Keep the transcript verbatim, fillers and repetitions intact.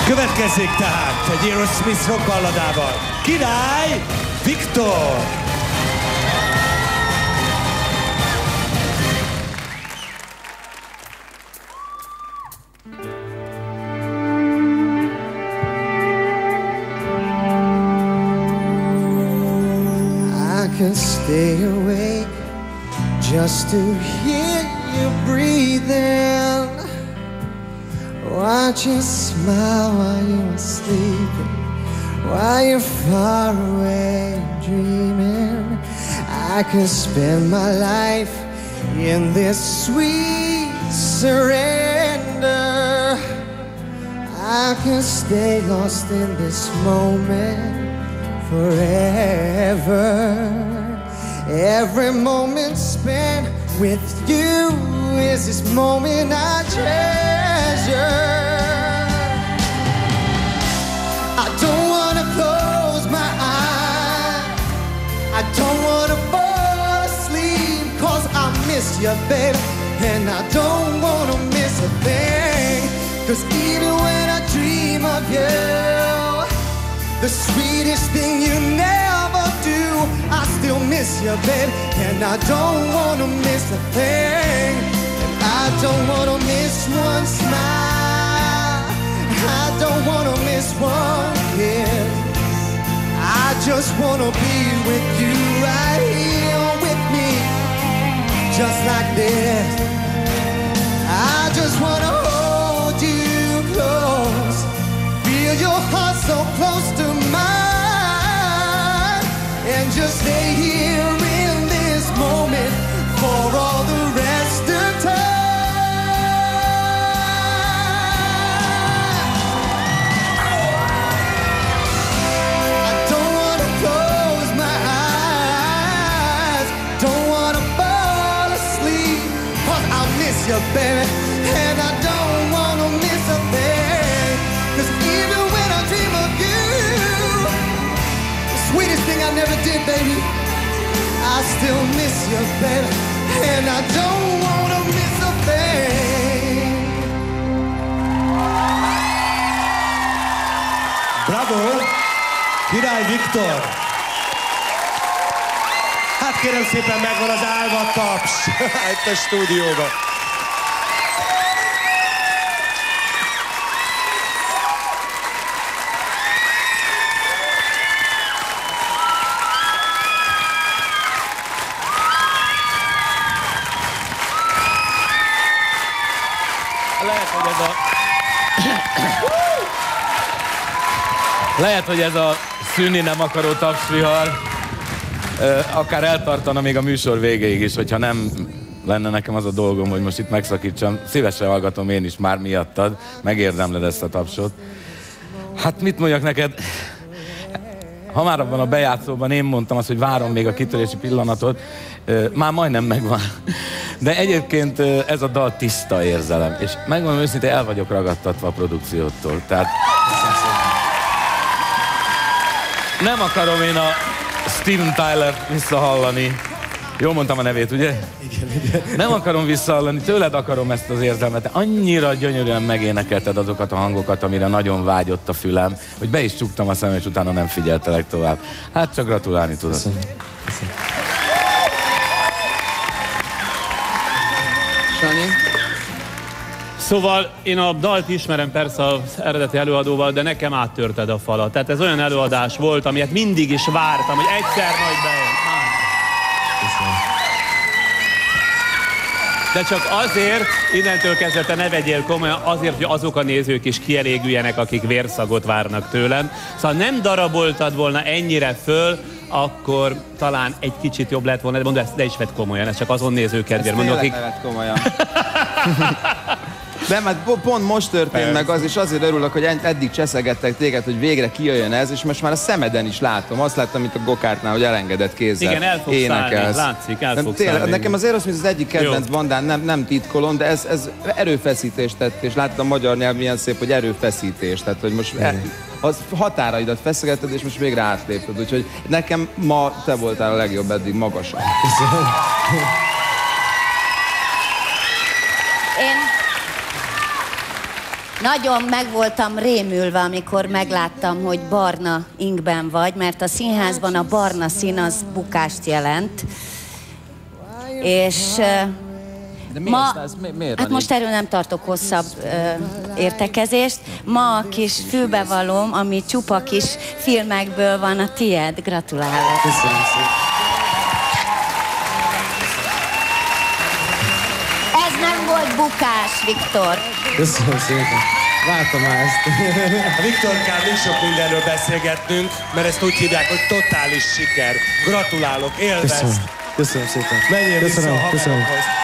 Következzék tehát egy Aerosmith rock balladával. Király Viktor! I can stay awake just to hear you breathing. Watch you smile while you're sleeping, while you're far away dreaming. I can spend my life in this sweet surrender. I can stay lost in this moment forever. Every moment spent with you is this moment I treasure. I don't wanna close my eyes, I don't wanna fall asleep, cause I miss you, baby, and I don't wanna miss a thing. Cause even when I dream of you, the sweetest thing you never do, I still miss you, baby, and I don't wanna miss a thing. And I don't wanna miss one smile, I don't wanna miss one kiss. I just wanna be with you right here with me, just like this. I just wanna hold you close, feel your heart so close to mine, and just stay here in this moment for all the rest of time. I don't wanna close my eyes, don't wanna fall asleep, cause I miss you, baby, and I don't wanna miss a thing. Cause even when I dream of you, the sweetest thing I never did, baby, I still miss you, baby, and I don't wanna miss a thing. Bravo! Király Viktor! Hát kérem szépen, megvan az állva taps itt a stúdióban. Lehet, hogy ez a... Lehet, hogy ez a szűnni nem akaró tapsvihar akár eltartana még a műsor végéig is, hogyha nem lenne nekem az a dolgom, hogy most itt megszakítsam. Szívesen hallgatom én is már miattad, megérdemled ezt a tapsot. Hát mit mondjak neked? Ha már abban a bejátszóban én mondtam azt, hogy várom még a kitörési pillanatot, már majdnem megvan. De egyébként ez a dal tiszta érzelem, és megmondom őszintén, el vagyok ragadtatva a produkciótól. Tehát nem akarom én a Steven Tyler visszahallani. Jól mondtam a nevét, ugye? Igen, igen. Nem akarom visszahallani, tőled akarom ezt az érzelmet. Annyira gyönyörűen megénekelted azokat a hangokat, amire nagyon vágyott a fülem, hogy be is csuktam a szemem, és utána nem figyeltelek tovább. Hát csak gratulálni tudok. Köszönöm. Köszönöm. Sanyi? Szóval én a dalt ismerem persze az eredeti előadóval, de nekem áttörted a falat. Tehát ez olyan előadás volt, amilyet mindig is vártam, hogy egyszer majd bejön. De csak azért, innentől kezdve te ne vegyél komolyan, azért, hogy azok a nézők is kielégüljenek, akik vérszagot várnak tőlem. Szóval nem daraboltad volna ennyire föl, akkor talán egy kicsit jobb lett volna, de mondom, ezt ne is vedd komolyan, ez csak azon néző kedvéért mondom, akik... ne vedd komolyan. Nem, hát pont most történt meg az, és azért örülök, hogy eddig cseszegettek téged, hogy végre kijöjjön ez, és most már a szemeden is látom. Azt láttam, mint a gokártnál, hogy elengedett kézzel. Igen, el fogsz szállni, látszik, el fogsz szállni. Nekem az Aerosmith az egyik kedvenc bandán, nem, nem titkolom, de ez, ez erőfeszítést tett, és láttam a magyar nyelv milyen szép, hogy erőfeszítés. Tehát, hogy most el, az határaidat feszegetted, és most végre átlépted. Úgyhogy nekem ma te voltál a legjobb eddig magasan. Én... Nagyon meg voltam rémülve, amikor megláttam, hogy barna ingben vagy, mert a színházban a barna szín az bukást jelent. És De ma, miért, ez, mi, miért hát most erről nem tartok hosszabb ö, értekezést. Ma a kis fülbevalóm, ami csupa kis filmekből van, a tied. Gratulálok. Köszönöm szépen. Ez nem volt bukás, Viktor. Köszönöm szépen. Vártam már ezt. A Viktorkán nincs sok mindenről beszélgetnünk, mert ezt úgy hívják, hogy totális siker. Gratulálok, élvezd! Köszönöm. Köszönöm szépen. Menjél vissza a Köszönöm, köszönöm. haverokhoz.